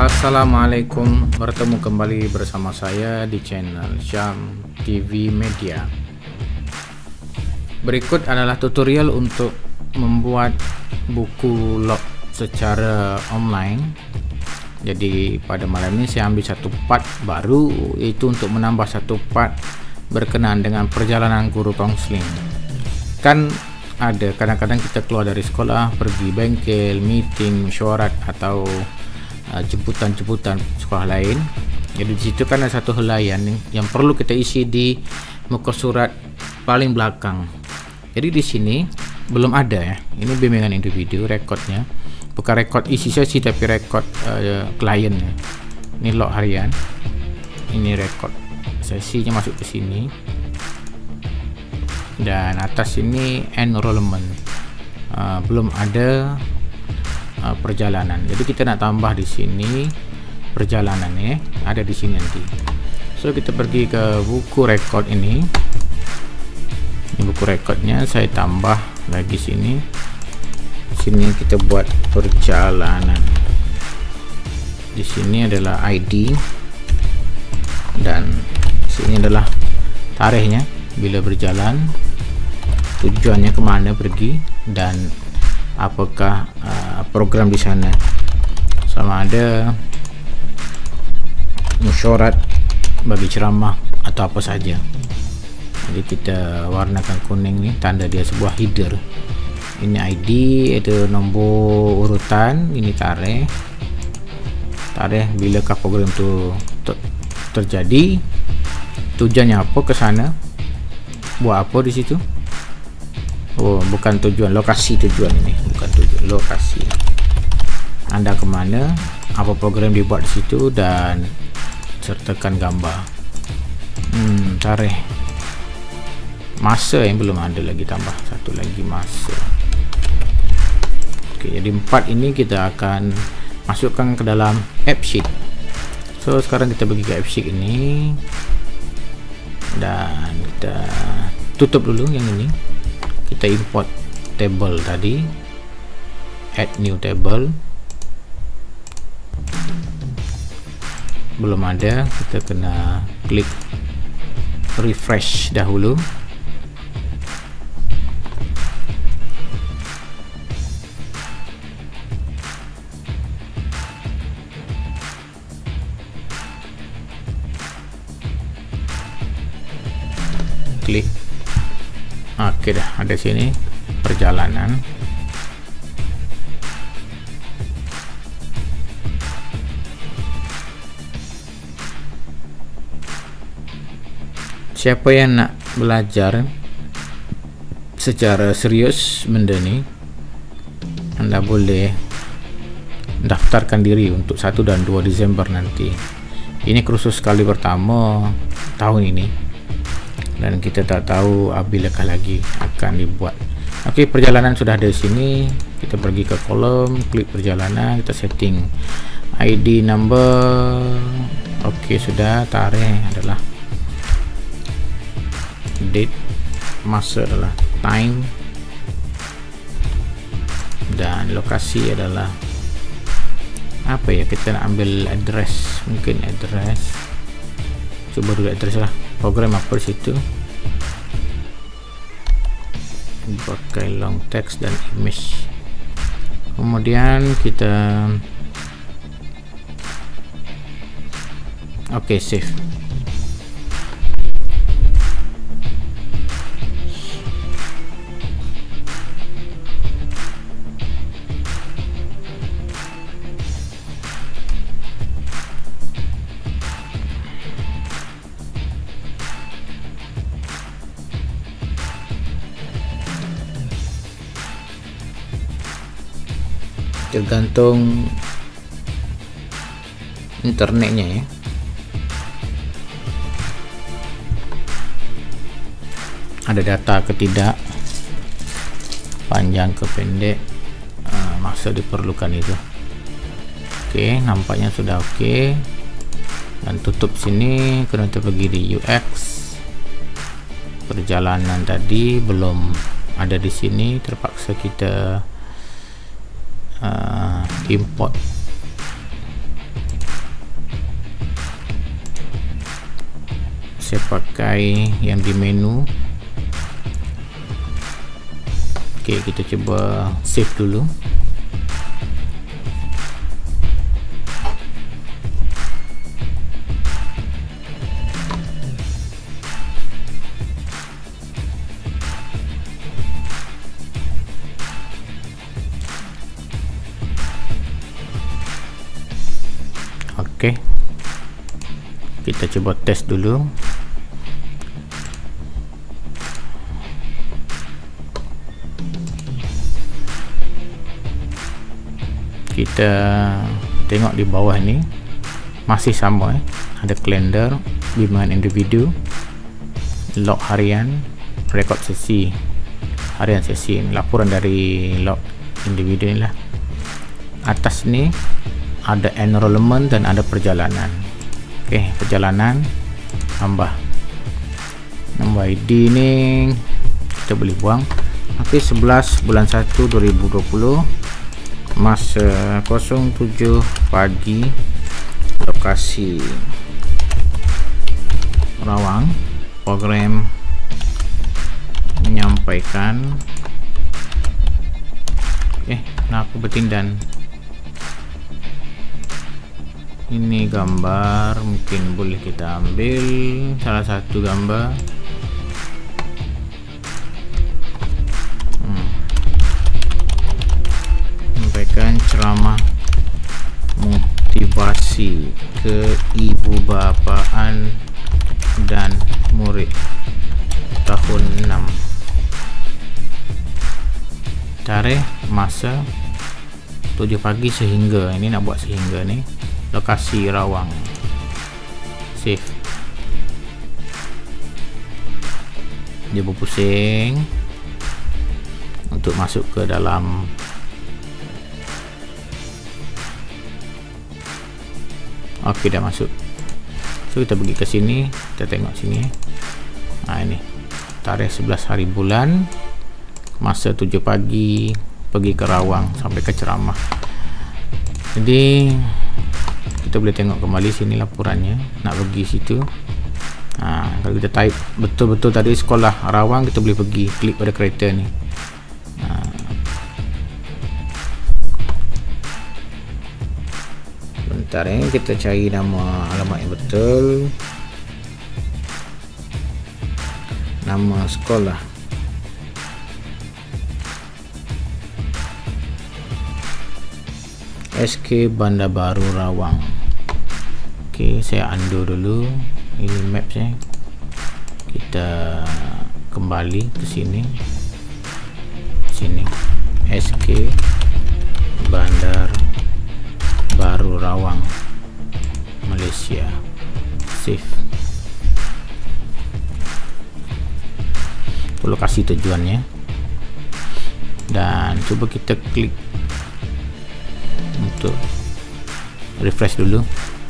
Assalamualaikum, bertemu kembali bersama saya di channel Syam TV Media. Berikut adalah tutorial untuk membuat buku log secara online. Jadi pada malam ini saya ambil satu part baru, yaitu untuk menambah satu part berkenaan dengan perjalanan guru konseling. Kan ada kadang-kadang kita keluar dari sekolah, pergi bengkel, meeting, mesyuarat atau jemputan-jemputan sekolah lain. Jadi di situ kan ada satu helaian yang perlu kita isi di muka surat paling belakang. Jadi di sini belum ada ya. Ini bimbingan individu, rekodnya bukan rekod isi sesi tapi rekod klien. Ini log harian. Ini rekod sesinya masuk ke sini. Dan atas ini enrollment. Belum ada perjalanan. Jadi kita nak tambah di sini perjalanan ya, ada di sini nanti. So kita pergi ke buku rekod ini. Ini buku rekodnya, saya tambah lagi sini. Sini kita buat perjalanan. Di sini adalah ID dan sini adalah tarikhnya bila berjalan, tujuannya kemana pergi dan apakah program di sana, sama ada mesyuarat, bagi ceramah atau apa saja. Jadi kita warnakan kuning ni, tanda dia sebuah header. Ini ID, itu nombor urutan, ini tarikh bilakah program tu terjadi, tujuannya apa ke sana, buat apa di situ. Oh, bukan tujuan, lokasi tujuan ini, bukan tujuan, lokasi. Anda kemana, apa program dibuat di situ, dan sertakan gambar. Tarikh, masa yang belum ada lagi, tambah satu lagi masa. Okey, jadi 4 ini kita akan masukkan ke dalam AppSheet. So sekarang kita pergi ke AppSheet ini dan kita tutup dulu yang ini. Kita import table tadi, add new table, belum ada, kita kena klik refresh dahulu. Klik. Oke dah, ada sini perjalanan. Siapa yang nak belajar secara serius benda ni, anda boleh daftarkan diri untuk 1 dan 2 Disember nanti. Ini kursus kali pertama tahun ini, dan kita tak tahu bilakah lagi akan dibuat. Okey, perjalanan sudah ada di sini. Kita pergi ke kolom, klik perjalanan, kita setting ID number. Okey, sudah. Tarikh adalah date, masa adalah time, dan lokasi adalah apa ya, kita nak ambil address, mungkin address. Cuba dulu address lah, program apa di situ, pakai long text dan image. Kemudian kita save. Tergantung internetnya ya. Ada data ke tidak, panjang ke pendek, masa diperlukan itu. Oke, nampaknya sudah oke. Dan tutup sini, kena kita pergi di UX. Perjalanan tadi belum ada di sini, terpaksa kita import saya pakai yang di menu. Okey, kita cuba save dulu. Okey, kita coba test dulu. Kita tengok di bawah ni masih sama, ada kalender, bimbingan individu, log harian, rekod sesi harian, sesi laporan dari log individu ni lah. Atas ni ada enrollment dan ada perjalanan. Okey, perjalanan tambah ID ni kita boleh buang. Okey, 11 bulan 1 2020, masa 07 pagi, lokasi Rawang, program menyampaikan. Kenapa bertindan? Ini gambar, mungkin boleh kita ambil salah satu gambar. Sampaikan ceramah motivasi keibubapaan dan murid tahun 6. Tarikh, masa 7 pagi sehingga, ini nak buat sehingga ni, lokasi Rawang, save. Dia berpusing untuk masuk ke dalam. Okey, dah masuk. So kita pergi ke sini, kita tengok sini. Ini tarikh 11 hari bulan, masa 7 pagi, pergi ke Rawang sampai ke ceramah. Jadi kita boleh tengok kembali sini laporannya, nak pergi situ. Kalau kita type betul-betul tadi sekolah Rawang, kita boleh pergi klik pada kereta ni. Bentar kita cari nama alamat yang betul, nama sekolah. SK Bandar Baru Rawang. Okey, saya undo dulu. Ini maps ya. Kita kembali ke sini. SK Bandar Baru Rawang, Malaysia. Save. Itu lokasi tujuannya. Dan cuba kita klik untuk refresh dulu.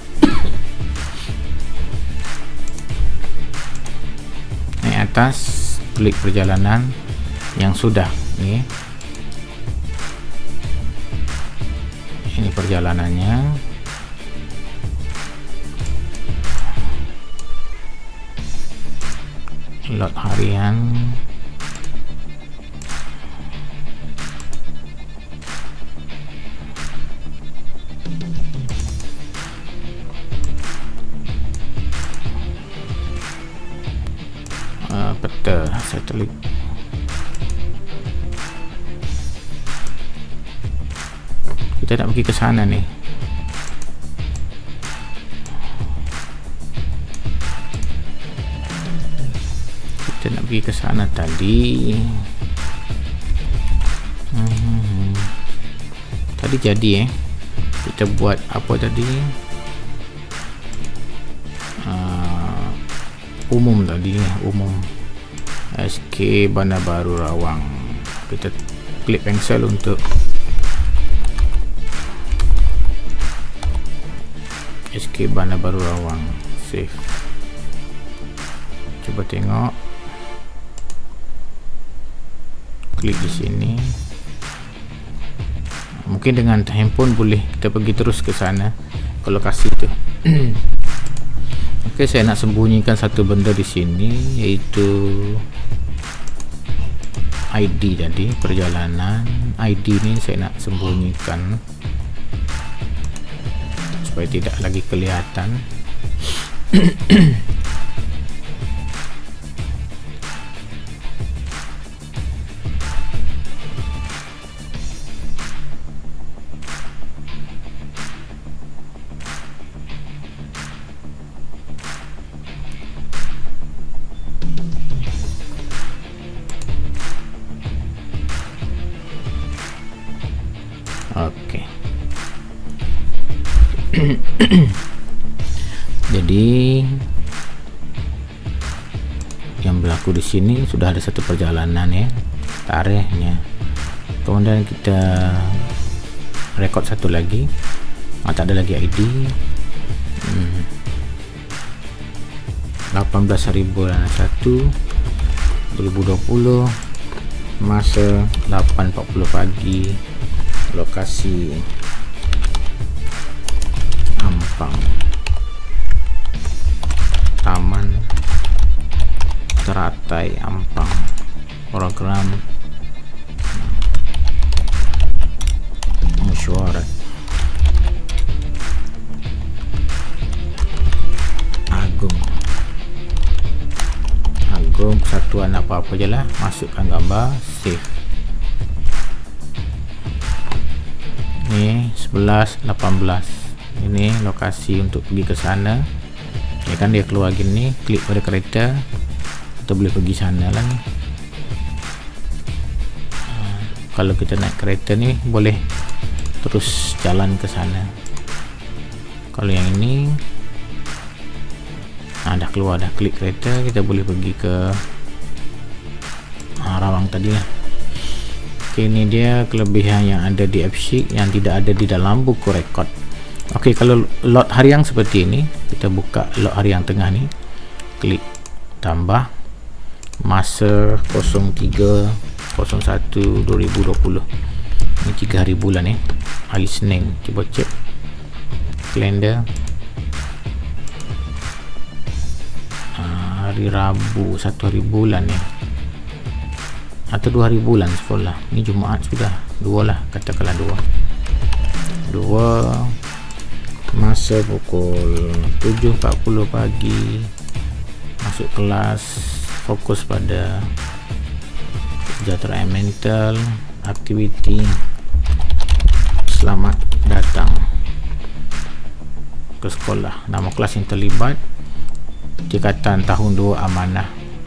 Naik atas, klik perjalanan yang sudah ni. Ini perjalanannya. Lot harian. Peta satelit. Kita nak pergi ke sana ni. Kita nak pergi ke sana tadi. Tadi jadi kita buat apa tadi? Umum tadi, umum. SK Bandar Baru Rawang. Kita klik pensel untuk SK Bandar Baru Rawang. Save. Coba tengok. Klik di sini. Mungkin dengan handphone boleh kita pergi terus ke sana, ke lokasi itu. Oke, saya nak sembunyikan satu benda di sini, yaitu ID tadi, perjalanan. ID ini saya nak sembunyikan supaya tidak lagi kelihatan. Oke. Jadi yang berlaku di sini sudah ada satu perjalanan ya, tarikhnya. Kemudian kita record satu lagi. Tak ada lagi ID. 18.01 2020, masa 8.40 pagi, lokasi Ampang, Taman Teratai Ampang, program mesyuarat Agung, kesatuan apa-apa je lah, masukkan gambar, save. Ini 11.18, ini lokasi untuk pergi ke sana ya kan. Dia keluar gini, klik pada kereta, kita boleh pergi sana lah ni. Kalau kita naik kereta ni boleh terus jalan ke sana. Kalau yang ini dah keluar, dah klik kereta, kita boleh pergi ke Rawang tadi lah. Oke, ini dia kelebihan yang ada di AppSheet yang tidak ada di dalam buku rekod. Oke, kalau lot harian seperti ini, kita buka lot harian tengah ni, klik tambah masa 03/01/2020. Ini 3 hari bulan ya, hari Senin. Cuba cek kalender. Hari Rabu 1 hari bulan ya, atau 2 hari bulan sekolah. Ini Jumaat sudah 2 lah, katakanlah 2 masa pukul 7.40 pagi, masuk kelas, fokus pada kesejahteraan mental, aktiviti. Selamat datang ke sekolah. Nama kelas yang terlibat, tingkatan tahun 2 amanah.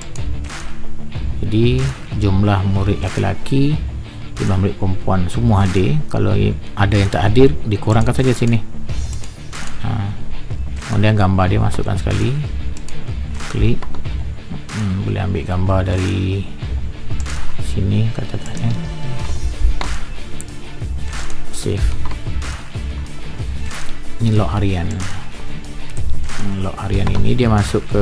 Jadi jumlah murid laki-laki, jumlah murid perempuan semua hadir. Kalau ada yang tak hadir, dikurangkan saja sini. Kemudian gambar dia masukkan sekali, klik. Boleh ambil gambar dari sini, katakannya save. Ini log harian. Log harian ini dia masuk ke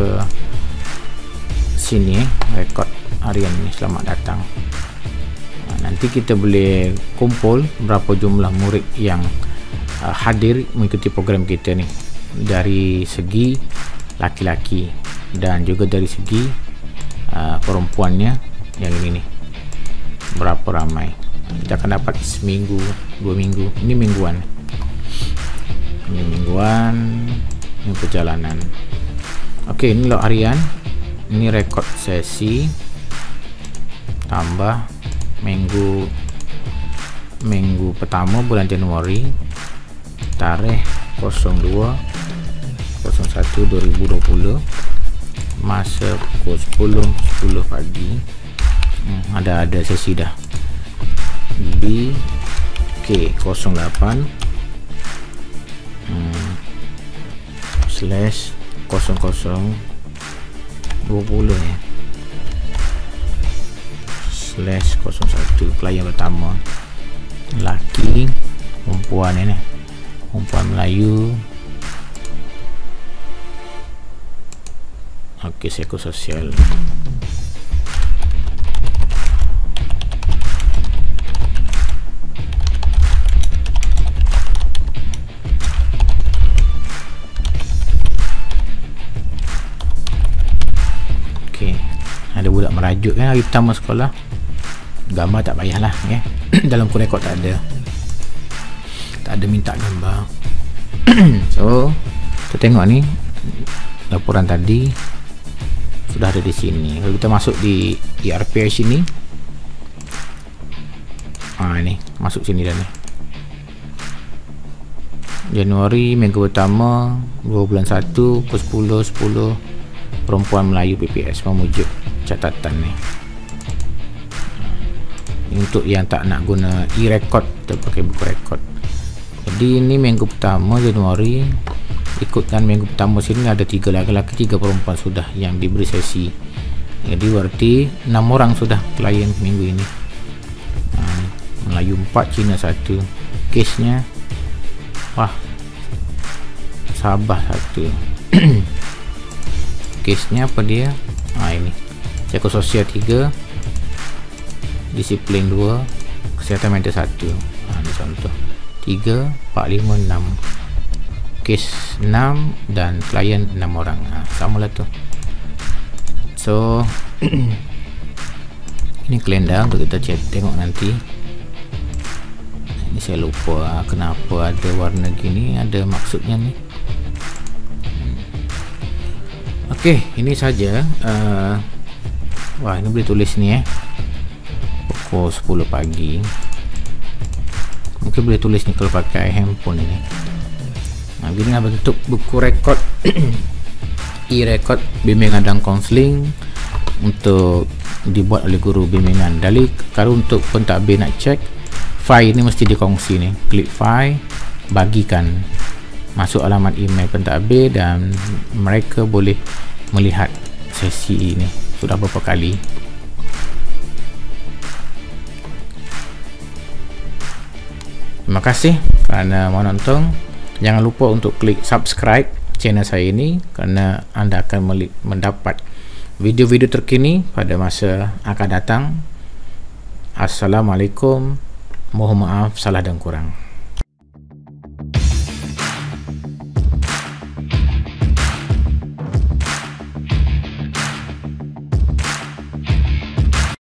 sini, rekod harian ini, selamat datang. Nanti kita boleh kumpul berapa jumlah murid yang hadir mengikuti program kita ni, dari segi laki-laki dan juga dari segi perempuannya. Yang ini nih, berapa ramai. Kita akan dapat seminggu, 2 minggu. Ini mingguan, ini perjalanan. Oke, ini log harian, ini rekod sesi, tambah minggu pertama bulan Januari, tarikh 02/01/2020, masa pukul 10.10 pagi. Ada sesi dah. BK08/00 20 ya, /01. Pelayan pertama laki, perempuan ini, perempuan Melayu. Oke, psikososial. ada budak merajuk kan hari pertama sekolah. Gambar tak payahlah ya. Dalam rekod tak ada minta gambar. So kita tengok ni laporan tadi sudah ada di sini. Kalau kita masuk di ERPH ini, ini masuk sini dah ni. Januari minggu pertama 2 bulan 1 pukul 10.10 Perempuan Melayu PPS memujuk catatan ni. Untuk yang tak nak guna e-record, kita pakai buku rekod. Jadi ini minggu pertama Januari, ikutkan minggu pertama sini ada 3 lelaki 3 perempuan sudah yang diberi sesi. Jadi berarti 6 orang sudah klien minggu ini. Melayu 4, Cina 1. Kesnya Sabah 1. Kesnya apa dia? Ini psikososial 3, disiplin 2, kesihatan mental 1. Ini contoh 3, 4, 5, 6. Kes 6 dan klien 6 orang. Samalah tu. So ini kalender untuk kita tengok nanti. Ini saya lupa kenapa ada warna gini, ada maksudnya ni. Okey, ini saja. Ini boleh tulis ni pukul 10 pagi. Mungkin boleh tulis ni kalau pakai handphone ini. Beginilah bentuk buku rekod e-record bimbingan dan konseling untuk dibuat oleh guru bimbingan. Kalau untuk pentadbir nak cek, file ni mesti dikongsi ni. Klik file, bagikan, masuk alamat email pentadbir dan mereka boleh melihat sesi ini sudah berapa kali. Terima kasih kerana menonton. Jangan lupa untuk klik subscribe channel saya ini kerana anda akan mendapat video-video terkini pada masa akan datang. Assalamualaikum. Mohon maaf salah dan kurang.